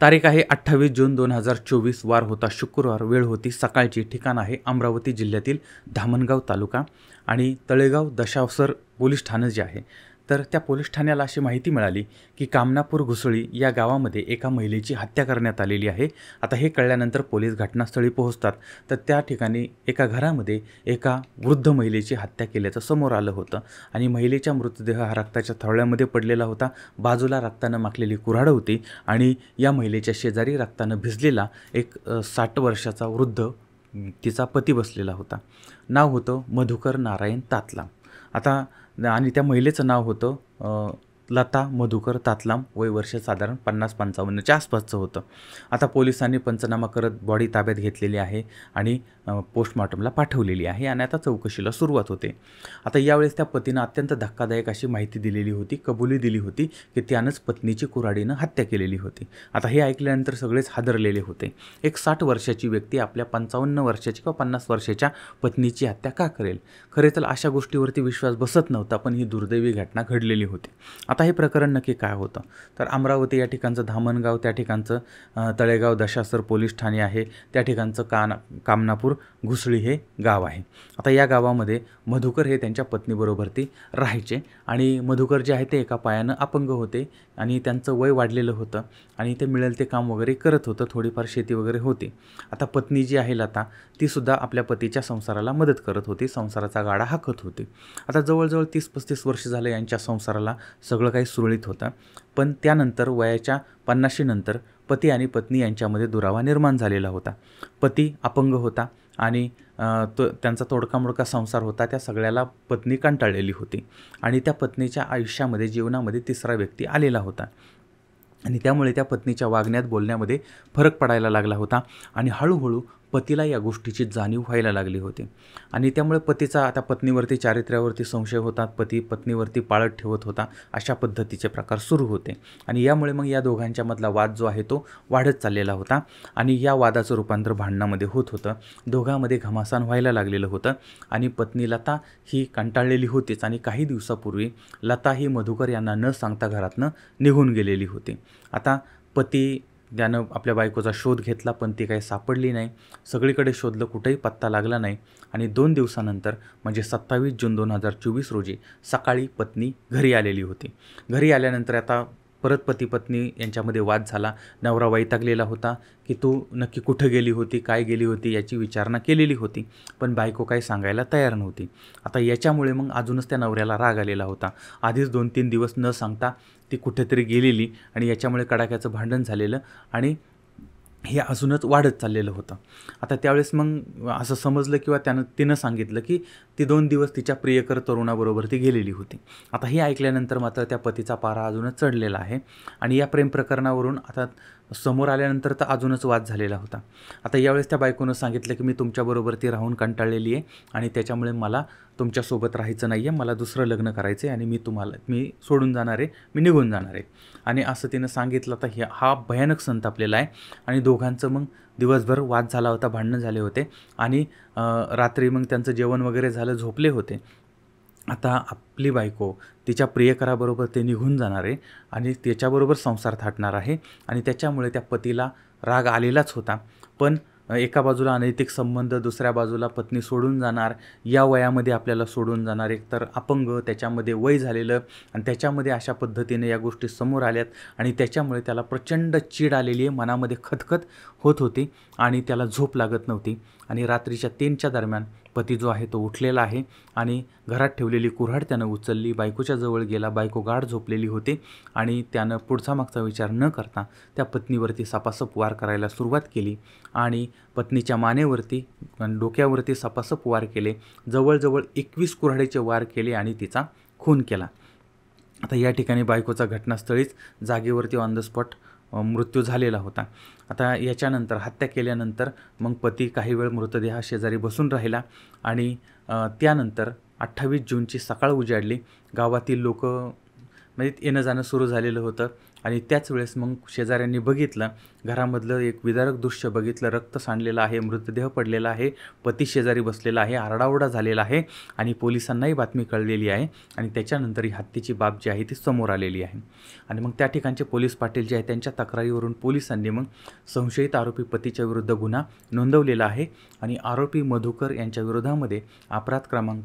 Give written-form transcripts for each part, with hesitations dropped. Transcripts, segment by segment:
तारीख आहे 28 जून 2024, वार होता शुक्रवार, वेळ होती सकाळची, ठिकाण आहे अमरावती जिल्ह्यातील धामणगाव तालुका आणि तळेगाव दशावसर पोलीस ठाणं जे आहे. तर त्या पोलीस ठाण्याला अशी माहिती मिळाली की कामनापूर घुसळी या गावामध्ये एका महिलेची हत्या करण्यात आलेली आहे. आता हे कळल्यानंतर पोलीस घटनास्थळी पोहोचतात. तर त्या ठिकाणी एका घरामध्ये एका वृद्ध महिलेची हत्या केल्याचं समोर आलं होतं आणि महिलेचा मृतदेह हा रक्ताच्या थवळ्यामध्ये पडलेला होता. बाजूला रक्तानं माखलेली कुऱ्हाड होती आणि या महिलेच्या शेजारी रक्तानं भिजलेला एक 60 वर्षाचा वृद्ध तिचा पती बसलेला होता. नाव होतं मधुकर नारायण तातलाम. आता आणि त्या महिलेचं नाव होतं लता मधुकर तातलाम. वय वर्ष साधारण 50-55च्या आसपासचं होतं. आता पोलिसांनी पंचनामा करत बॉडी ताब्यात घेतलेली आहे आणि पोस्टमॉर्टमला पाठवलेली आहे आणि आता चौकशीला सुरुवात होते. आता यावेळेस त्या पतीनं अत्यंत धक्कादायक अशी माहिती दिलेली होती, कबुली दिली होती की त्यानंच पत्नीची कुऱ्हाडीनं हत्या केलेली होती. आता हे ऐकल्यानंतर सगळेच हादरलेले होते. एक 60 वर्षाची व्यक्ती आपल्या 55 वर्षाची किंवा 50 वर्षाच्या पत्नीची हत्या का करेल? खरे तर अशा गोष्टीवरती विश्वास बसत नव्हता, पण ही दुर्दैवी घटना घडलेली होती. आता हे प्रकरण नक्की काय होतं? तर अमरावती या ठिकाणचं धामणगाव, त्या ठिकाणचं तळेगाव दशासर पोलीस ठाणे आहे, त्या ठिकाणचं कामनापूर घुसळी हे गाव आहे. आता या गावामध्ये मधुकर हे त्यांच्या पत्नीबरोबर राहायचे आणि मधुकर जे आहे ते एका पायानं अपंग होते आणि त्यांचं वय वाढलेलं होतं आणि ते मिळेल ते काम वगैरे करत होतं. थोडीफार शेती वगैरे होती. आता पत्नी जी आहे लता, तीसुद्धा आपल्या पतीच्या संसाराला मदत करत होती, संसाराचा गाडा हाकत होती. आता जवळजवळ 30-35 वर्ष झालं यांच्या संसाराला सगळं काही सुरळीत होतं. पण त्यानंतर वयाच्या 50शी नंतर पती आणि पत्नी यांच्यामध्ये दुरावा निर्माण झालेला होता. पती अपंग होता आणि त्यांचा तोडका-मोडका संसार होता. त्या सगळ्याला पत्नी कंटाळलेली होती आणि त्या पत्नीच्या आयुष्यामध्ये, जीवनामध्ये तिसरा व्यक्ती आलेला होता आणि त्यामुळे त्या पत्नीच्या वागण्यात, बोलण्यामध्ये फरक पडायला लागला होता आणि हळूहळू पतीला या गोष्टीची जाणीव व्हायला लागली होती आणि त्यामुळे पतीचा आता पत्नीवरती, चारित्र्यावरती संशय होता. पती पत्नीवरती पाळत ठेवत होता. अशा पद्धतीचे प्रकार सुरू होते आणि यामुळे मग या दोघांच्या मधला वाद जो आहे तो वाढत चाललेला होता आणि या वादाचं रूपांतर भांडणामध्ये होत होतं. दोघांमध्ये घमासान व्हायला लागलेलं होतं आणि पत्नी लता ही कंटाळलेली होतीच आणि काही दिवसापूर्वी लता ही मधुकर यांना न सांगता घरातनं निघून गेलेली होती. आता पती त्यानं आपल्या बायकोचा शोध घेतला, पण ती काही सापडली नाही. सगळीकडे शोधलं, कुठेही पत्ता लागला नाही आणि 2 दिवसानंतर म्हणजे 27 जून 2024 रोजी सकाळी पत्नी घरी आलेली होती. घरी आल्यानंतर आता परत पती-पत्नी यांच्यामध्ये वाद झाला. नवरा वैतागलेला होता की तू नक्की कुठं गेली होती, काय गेली होती याची विचारणा केलेली होती, पण बायको काही सांगायला तयार नव्हती. आता याच्यामुळे मग अजूनच त्या नवऱ्याला राग आलेला होता. आधीच 2-3 दिवस न सांगता ती कुठेतरी गेलेली आणि याच्यामुळे कडाक्याचं भांडण झालेलं आणि हे अजूनच वाढत चाललेलं होतं. आता त्यावेळेस मग असं समजलं किंवा तिनं सांगितलं की ती 2 दिवस तिच्या प्रियकर तरुणाबरोबर ती गेलेली होती. आता हे ऐकल्यानंतर मात्र त्या पतीचा पारा अजूनच चढलेला आहे आणि या प्रेम प्रकरणावरून आता समोर आल्यानंतर तर अजूनच वाद झालेला होता. आता यावेळेस त्या बायकोनं सांगितलं की मी तुमच्याबरोबर ती राहून कंटाळलेली आहे आणि त्याच्यामुळे मला तुमच्यासोबत राहायचं नाही आहे, मला दुसरं लग्न करायचं आहे आणि मी सोडून जाणार आहे, मी निघून जाणार आहे आणि असं तिनं सांगितलं. तर हा भयानक संतापलेला आहे आणि दोघांचं मग दिवसभर वाद झाला होता, भांडणं झाले होते आणि रात्री मग त्यांचं जेवण वगैरे झालं, झोपले होते. आता आपली बायको तिच्या प्रियकराबरोबर ते निघून जाणार आहे आणि त्याच्याबरोबर संसार थाटणार आहे आणि त्याच्यामुळे त्या पतीला राग आलेलाच होता. पण एका बाजूला अनैतिक संबंध, दुसऱ्या बाजूला पत्नी सोडून जाणार, या वयामध्ये आपल्याला सोडून जाणार, एकतर अपंग, त्याच्यामध्ये वय झालेलं आणि त्याच्यामध्ये अशा पद्धतीने या गोष्टी समोर आल्यात आणि त्याच्यामुळे त्याला प्रचंड चीड आलेली आहे, मनामध्ये खतखत होत होती आणि त्याला झोप लागत नव्हती आणि रात्रीच्या 3च्या दरम्यान पती जो आहे तो उठलेला आहे आणि घरात ठेवलेली कुऱ्हाड त्यानं उचलली, बायकोच्या जवळ गेला. बायको गाढ झोपलेली होती आणि त्यानं पुढचा मागचा विचार न करता त्या पत्नीवरती सपासप वार करायला सुरुवात केली आणि पत्नीच्या मानेवरती आणि डोक्यावरती सपासप वार केले. जवळजवळ 21 कुऱ्हाडीचे वार केले आणि तिचा खून केला. आता या ठिकाणी बायकोचा घटनास्थळीच जागेवरती ऑन द स्पॉट मृत्यू झालेला होता. आता याच्यानंतर हत्या केल्यानंतर मग पती काही वेळ मृतदेहा शेजारी बसून राहिला आणि त्यानंतर 28 जूनची सकाळ उजाडली. गावातील लोक म्हणजे येणं जाणं सुरू झालेलं होतं आणि त्याच वेळेस मग शेजाऱ्यांनी बघितलं, घरामधलं एक विदारक दृश्य बघितलं, रक्त सांडलेलं आहे, मृतदेह पडलेला आहे, पती शेजारी बसलेला आहे, आरडाओरडा झालेला आहे आणि पोलिसांनाही बातमी कळलेली आहे आणि त्याच्यानंतर ही हत्येची बाब जी आहे ती समोर आलेली आहे. आणि मग त्या ठिकाणचे पोलीस पाटील जे आहे त्यांच्या तक्रारीवरून पोलिसांनी मग संशयित आरोपी पतीच्या विरुद्ध गुन्हा नोंदवलेला आहे आणि आरोपी मधुकर यांच्या विरोधामध्ये अपराध क्रमांक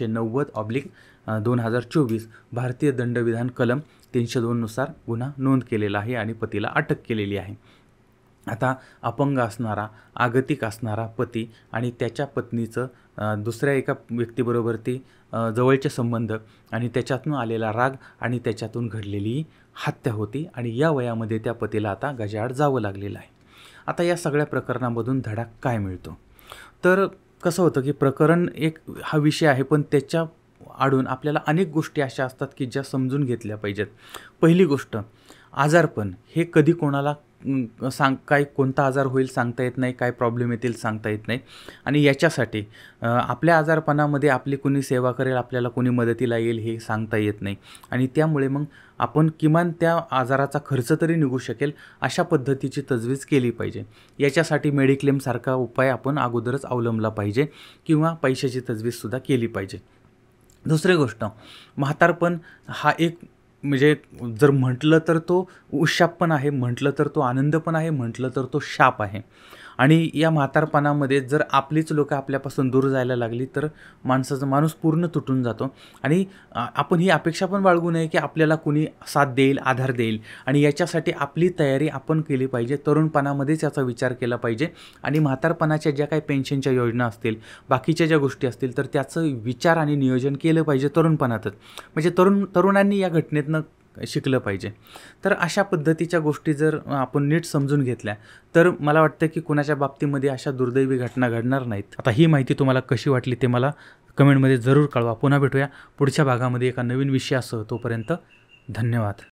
190/2024 भारतीय दंडविधान कलम 302 नुसार गुन्हा नोंद केलेला आहे आणि पतीला अटक केलेली आहे. आता अपंग असणारा, आगतिक असणारा पती आणि त्याच्या पत्नीचं दुसऱ्या एका व्यक्तीबरोबर ती जवळचे संबंध आणि त्याच्यातून आलेला राग आणि त्याच्यातून घडलेली हत्या होती आणि या वयामध्ये त्या पतीला आता गजाआड जावं लागलेलं आहे. आता या सगळ्या प्रकरणामधून धडा काय मिळतो? तर कसं होतं की प्रकरण एक हा विषय आहे, पण त्याच्या आडून आपल्याला अनेक गोष्टी अशा असतात की ज्या समजून घेतल्या पाहिजेत. पहिली गोष्ट, आजारपण हे कधी कोणाला काय कोणता आजार होईल सांगता येत नाही, काय प्रॉब्लेम येतील सांगता येत नाही आणि याच्यासाठी आपल्या आजारपणामध्ये आपली कोणी सेवा करेल, आपल्याला कोणी मदतीला येईल हे सांगता येत नाही आणि त्यामुळे मग आपण किमान त्या आजाराचा खर्च तरी निघू शकेल अशा पद्धतीची तजवीज केली पाहिजे. याच्यासाठी मेडिक्लेमसारखा उपाय आपण अगोदरच अवलंबला पाहिजे किंवा पैशाची तजवीजसुद्धा केली पाहिजे. दुसरी गोष्ट, म्हातारपण हा एक म्हणजे जर म्हटलं तर तो उशाप पण आहे, म्हटलं तर तो आनंद पण आहे, म्हटलं तर तो शाप आहे आणि या म्हातारपणामध्ये जर आपलीच लोकं आपल्यापासून दूर जायला लागली तर माणूस पूर्ण तुटून जातो आणि आपण ही अपेक्षा पण बाळगू नये की आपल्याला कुणी साथ देईल, आधार देईल आणि याच्यासाठी आपली तयारी आपण केली पाहिजे. तरुणपणामध्येच याचा विचार केला पाहिजे आणि म्हातारपणाच्या ज्या काही पेन्शनच्या योजना असतील, बाकीच्या ज्या गोष्टी असतील तर त्याचं विचार आणि नियोजन केलं पाहिजे तरुणपणातच. म्हणजे तरुणांनी या घटनेतनं शिकलं पाहिजे. तर अशा पद्धतीच्या गोष्टी जर आपण नीट समजून घेतल्या तर मला वाटतं की कुणाच्या बाबतीमध्ये अशा दुर्दैवी घटना घडणार नाहीत. आता ही माहिती तुम्हाला कशी वाटली ते मला कमेंटमध्ये जरूर कळवा. पुन्हा भेटूया पुढच्या भागामध्ये एका नवीन विषयासह. तोपर्यंत धन्यवाद.